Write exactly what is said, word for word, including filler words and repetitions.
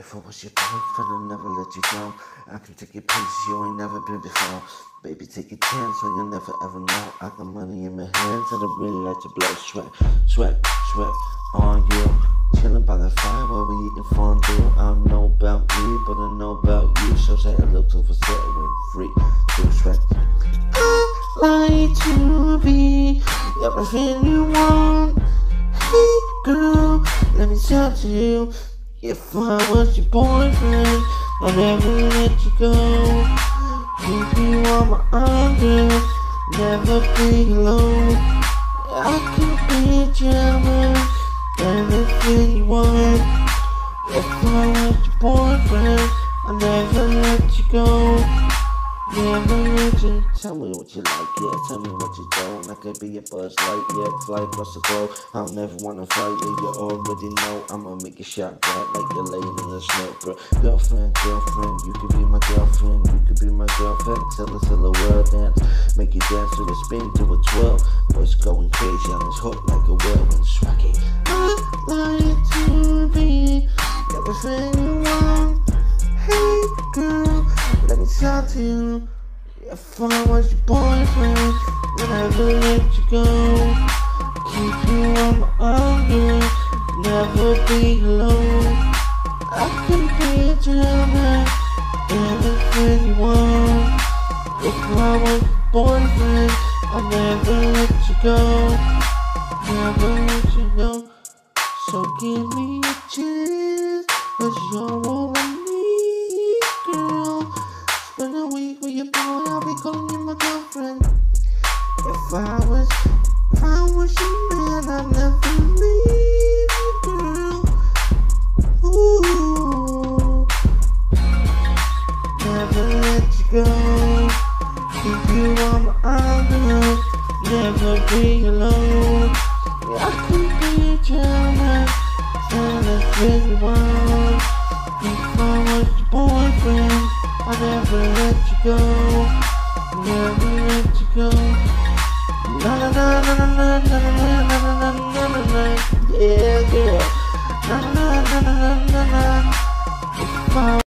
If I was your boyfriend, I'd never let you go. I can take you places you ain't never been before. Baby, take a chance when you'll never ever know. I got money in my hands and I really like to blow sweat, sweat, sweat on you. Chilling by the fire while we eating fondue. I don't know about me, but I know about you. So say hello to the set when free to sweat. I like to be everything you want. Hey girl, let me talk to you. If I was your boyfriend, I'd never let you go. Keep you on my arm, girl, never be alone. I can be jealous, anything you want. If I was your boyfriend, I'd never let you go. Never let you. Tell me what you like, yeah, tell me what you don't. I could be a buzz light, yeah, fly across the globe. I'll never wanna fight, yeah, you already know. I'ma make your shot bright like you're laying in the snow, girl. Girlfriend, girlfriend, you could be my girlfriend, you could be my girlfriend. Tell us till the world dance, make you dance to a spin, to a twirl. Boys going crazy on this hook like a whirlwind swaggy. I like to be everything you want. Hey girl, let me talk to you. If I was your boyfriend, would I ever let you go? Keep you on my arm, girl, never be alone. I can be a gentleman, anything you want. If I was your boyfriend, I'd never let you go, never let you go. So give me a chance, 'cause you're all I need, girl. Spend a week with your boy, I'll be calling you my girlfriend. If I was, if I was your man, I'd never leave you, girl. Ooh, never let you go. Keep you on my arm, girl, never be alone. Yeah, I can be a gentleman, anything you want. If I was your boyfriend, I'll never let you go, never let you go. Na na na na na na na na na na na na, yeah girl. Na na na na na na na. If I